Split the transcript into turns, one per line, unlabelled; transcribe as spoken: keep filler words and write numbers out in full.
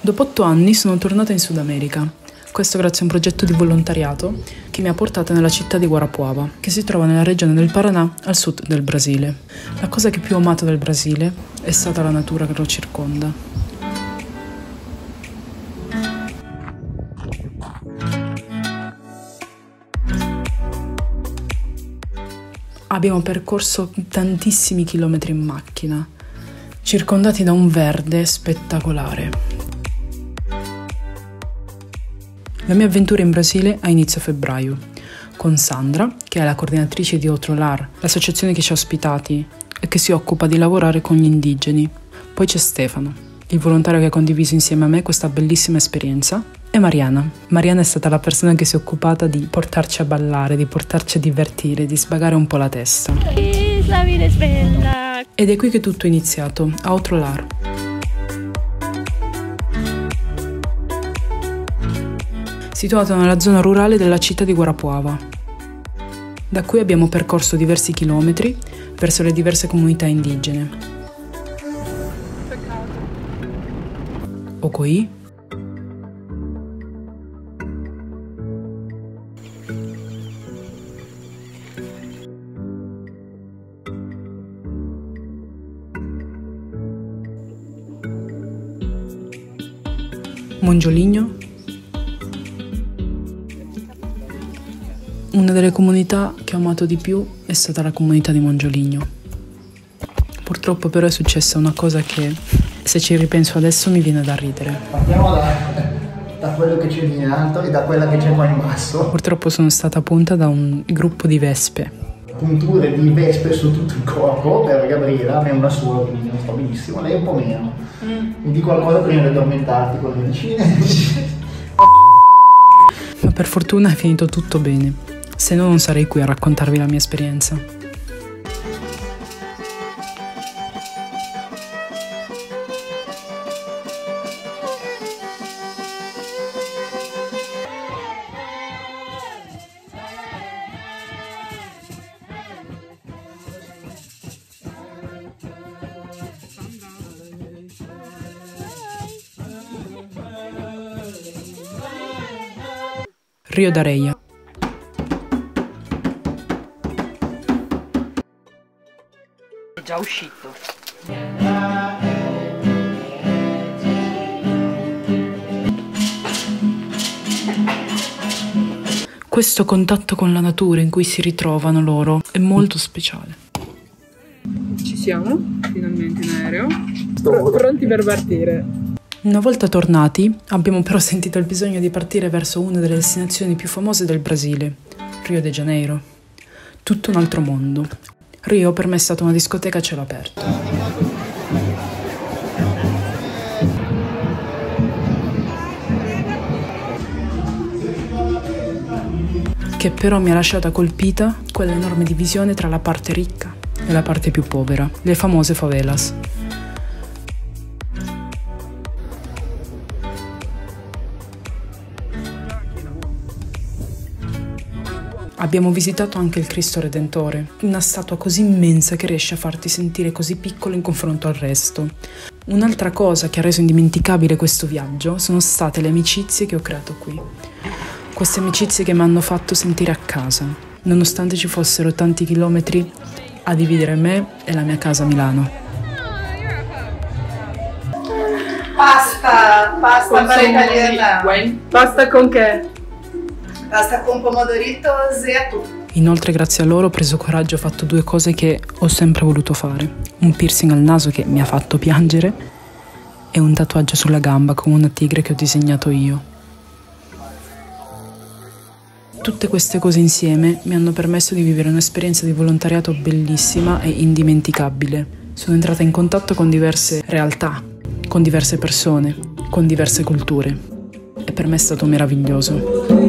Dopo otto anni sono tornata in Sud America. Questo grazie a un progetto di volontariato che mi ha portata nella città di Guarapuava, che si trova nella regione del Paraná, al sud del Brasile. La cosa che più ho amato del Brasile è stata la natura che lo circonda. Abbiamo percorso tantissimi chilometri in macchina, circondati da un verde spettacolare. La mia avventura in Brasile ha inizio a febbraio, con Sandra, che è la coordinatrice di Outro Lar, l'associazione che ci ha ospitati e che si occupa di lavorare con gli indigeni. Poi c'è Stefano, il volontario che ha condiviso insieme a me questa bellissima esperienza, e Mariana. Mariana è stata la persona che si è occupata di portarci a ballare, di portarci a divertire, di svagare un po' la testa.
La vita è bella!
Ed è qui che tutto è iniziato, a Outro Lar. Situato nella zona rurale della città di Guarapuava. Da qui abbiamo percorso diversi chilometri verso le diverse comunità indigene. Ocoí, Monjolinho. Una delle comunità che ho amato di più è stata la comunità di Monjolinho. Purtroppo però è successa una cosa che, se ci ripenso adesso, mi viene da ridere.
Partiamo da, da quello che c'è lì in alto e da quella che c'è qua in basso.
Purtroppo sono stata punta da un gruppo di vespe.
Punture di vespe su tutto il corpo per Gabriela, a me una sola, quindi non sto benissimo, lei un po' meno. Mm. Mi dico qualcosa prima di addormentarti con le medicine.
Ma per fortuna è finito tutto bene. Se no non sarei qui a raccontarvi la mia esperienza. Rio d'Areia.
È già uscito.
Questo contatto con la natura in cui si ritrovano loro è molto speciale. Ci siamo, finalmente in aereo, Pr- pronti per partire. Una volta tornati, abbiamo però sentito il bisogno di partire verso una delle destinazioni più famose del Brasile, Rio de Janeiro. Tutto un altro mondo. Rio per me è stata una discoteca a cielo aperto. Che però mi ha lasciata colpita quella enorme divisione tra la parte ricca e la parte più povera, le famose favelas. Abbiamo visitato anche il Cristo Redentore, una statua così immensa che riesce a farti sentire così piccolo in confronto al resto. Un'altra cosa che ha reso indimenticabile questo viaggio sono state le amicizie che ho creato qui. Queste amicizie che mi hanno fatto sentire a casa, nonostante ci fossero tanti chilometri a dividere me e la mia casa a Milano.
Pasta, pasta para italiana.
Pasta con che?
Pasta con pomodoritos e atún.
Inoltre grazie a loro ho preso coraggio e ho fatto due cose che ho sempre voluto fare. Un piercing al naso che mi ha fatto piangere e un tatuaggio sulla gamba con una tigre che ho disegnato io. Tutte queste cose insieme mi hanno permesso di vivere un'esperienza di volontariato bellissima e indimenticabile. Sono entrata in contatto con diverse realtà, con diverse persone, con diverse culture e per me è stato meraviglioso.